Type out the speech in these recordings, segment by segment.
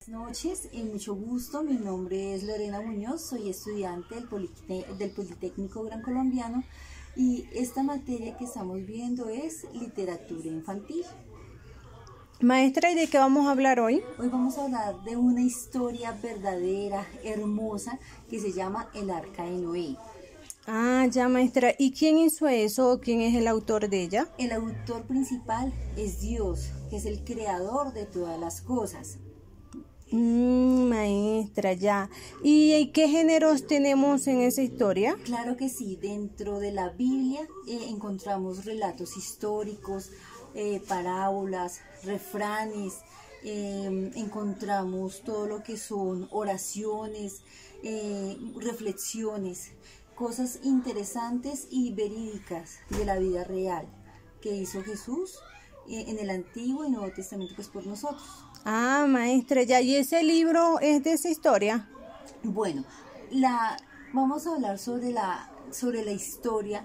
Buenas noches y mucho gusto. Mi nombre es Lorena Muñoz, soy estudiante del Politécnico Gran Colombiano y esta materia que estamos viendo es literatura infantil. Maestra, ¿y de qué vamos a hablar hoy? Hoy vamos a hablar de una historia verdadera, hermosa, que se llama El Arca de Noé. Ah, ya, maestra. ¿Y quién hizo eso? ¿Quién es el autor de ella? El autor principal es Dios, que es el creador de todas las cosas. Maestra, ya. ¿Y qué géneros tenemos en esa historia? Claro que sí, dentro de la Biblia encontramos relatos históricos, parábolas, refranes, encontramos todo lo que son oraciones, reflexiones, cosas interesantes y verídicas de la vida real que hizo Jesús en el Antiguo y Nuevo Testamento, pues por nosotros. Ah, maestra, ya. ¿Y ese libro es de esa historia? Bueno, vamos a hablar sobre la historia.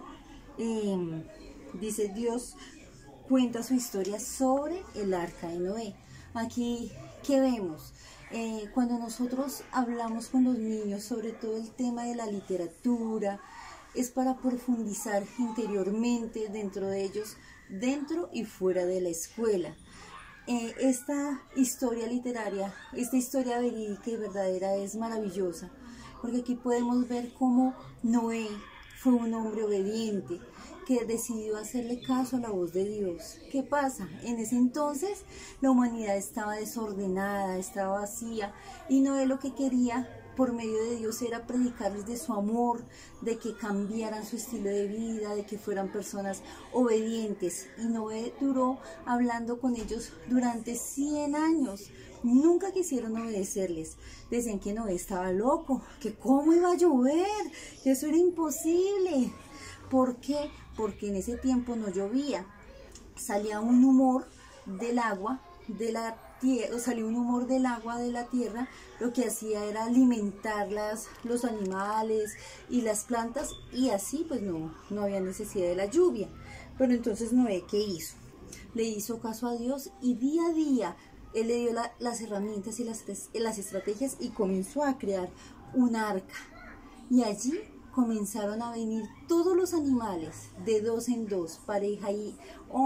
Dice Dios, cuenta su historia sobre el Arca de Noé. Aquí, ¿qué vemos? Cuando nosotros hablamos con los niños sobre todo el tema de la literatura, es para profundizar interiormente dentro de ellos, dentro y fuera de la escuela. Esta historia literaria, esta historia verídica y verdadera es maravillosa, porque aquí podemos ver cómo Noé fue un hombre obediente, que decidió hacerle caso a la voz de Dios. ¿Qué pasa? En ese entonces la humanidad estaba desordenada, estaba vacía, y Noé lo que quería por medio de Dios era predicarles de su amor, de que cambiaran su estilo de vida, de que fueran personas obedientes. Y Noé duró hablando con ellos durante 100 años. Nunca quisieron obedecerles. Decían que Noé estaba loco, que cómo iba a llover, que eso era imposible. ¿Por qué? Porque en ese tiempo no llovía. Salía un humor del agua de la tierra, salió un humor del agua de la tierra, lo que hacía era alimentar los animales y las plantas, y así pues no había necesidad de la lluvia. Pero entonces Noé, ¿qué hizo? Le hizo caso a Dios y día a día él le dio las herramientas y las estrategias y comenzó a crear un arca. Y allí comenzaron a venir todos los animales de dos en dos, pareja y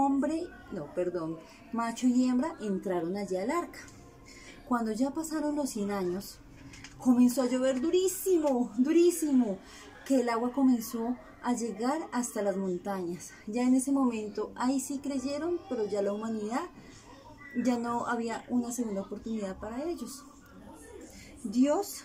macho y hembra entraron allá al arca. Cuando ya pasaron los 100 años, comenzó a llover durísimo, durísimo, que el agua comenzó a llegar hasta las montañas. Ya en ese momento, ahí sí creyeron, pero ya la humanidad, ya no había una segunda oportunidad para ellos. Dios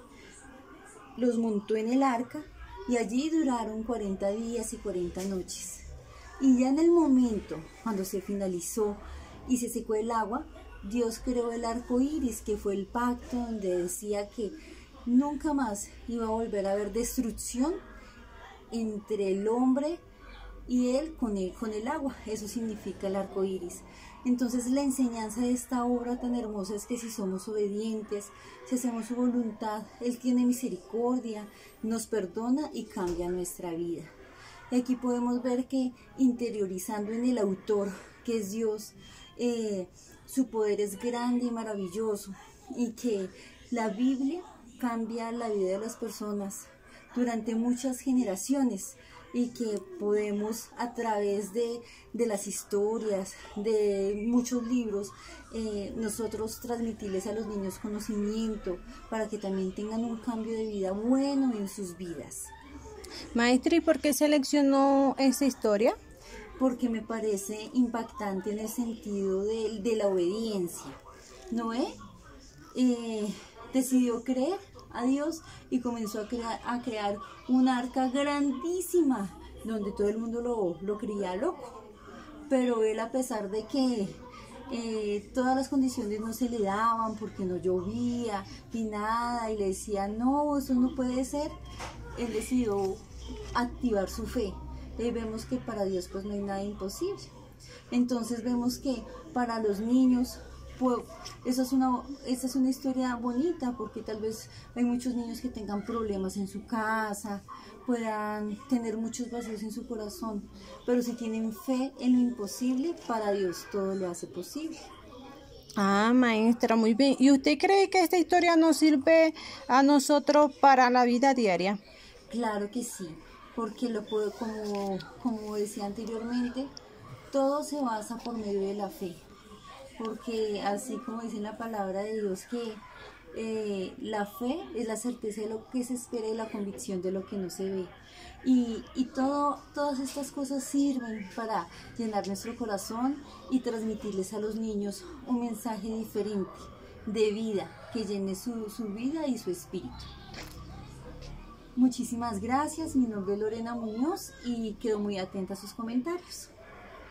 los montó en el arca y allí duraron 40 días y 40 noches. Y ya en el momento, cuando se finalizó y se secó el agua, Dios creó el arco iris, que fue el pacto donde decía que nunca más iba a volver a haber destrucción entre el hombre y él con el agua. Eso significa el arco iris. Entonces la enseñanza de esta obra tan hermosa es que si somos obedientes, si hacemos su voluntad, Él tiene misericordia, nos perdona y cambia nuestra vida. Y aquí podemos ver que interiorizando en el autor, que es Dios, su poder es grande y maravilloso, y que la Biblia cambia la vida de las personas durante muchas generaciones, y que podemos a través de las historias, de muchos libros, nosotros transmitirles a los niños conocimiento para que también tengan un cambio de vida bueno en sus vidas. Maestra, ¿y por qué seleccionó esa historia? Porque me parece impactante en el sentido de la obediencia. Noé decidió creer a Dios y comenzó a crear una arca grandísima donde todo el mundo lo creía loco, pero él, a pesar de que todas las condiciones no se le daban porque no llovía ni nada y le decían no, eso no puede ser, él decidió activar su fe. Y vemos que para Dios pues no hay nada imposible. Entonces vemos que para los niños pues, esa es una historia bonita, porque tal vez hay muchos niños que tengan problemas en su casa, puedan tener muchos vacíos en su corazón, pero si tienen fe en lo imposible, para Dios todo lo hace posible. Ah, maestra, muy bien. ¿Y usted cree que esta historia nos sirve a nosotros para la vida diaria? Claro que sí, porque lo puedo, como decía anteriormente, todo se basa por medio de la fe, porque así como dice la palabra de Dios que la fe es la certeza de lo que se espera y la convicción de lo que no se ve. Todas estas cosas sirven para llenar nuestro corazón y transmitirles a los niños un mensaje diferente de vida que llene su vida y su espíritu. Muchísimas gracias, mi nombre es Lorena Muñoz y quedo muy atenta a sus comentarios.